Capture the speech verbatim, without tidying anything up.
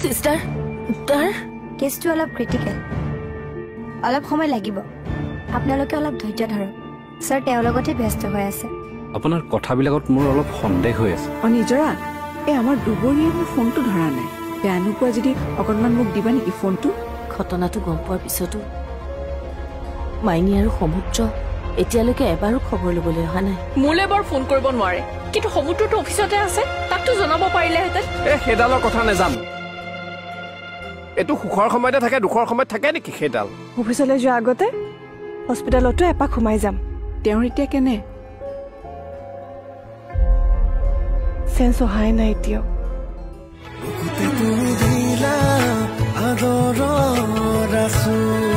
সিস্টাৰ তাৰ কেছটো অলপ ক্ৰিটিকেল অলপ সময় লাগিব আপোনালোকে অলপ ধৈৰ্য ধৰক স্যাৰ তেওঁৰ লগতে ব্যস্ত হৈ আছে আপোনাৰ কথাবিলাকত মোৰ অলপ সন্দেহ হৈ আছে অ নিজৰা এই আমাৰ দুবৰীয়ে মোৰ ফোনটো ধৰা নাই বেয়া নোপোৱা যদি অকণমান মোক দিবা নেকি ফোনটো ঘটনাটো গম পোৱাৰ পিছতো মাইনী আৰু সমুদ্ৰ এতিয়ালৈকে এবাৰো খবৰ ল'বলৈ অহা নাই মোলে বৰ ফোন কৰিব নোৱাৰে কিন্তু সমুদ্ৰটো অফিচতে আছে তাকতো জনাব পাৰিলেহেঁতেন এই সেইডালৰ কথা নেজান এইটো সুখৰ সময়তে থাকে দুখৰ সময়ত থাকে নেকি সেইডাল অফিচলৈ যোৱাৰ আগতে হস্পিটেলতো এপাক সোমাই যাম তেওঁৰ এতিয়া কেনে চেঞ্চ অহাই নাই এতিয়াও আদৰৰ ৰাসু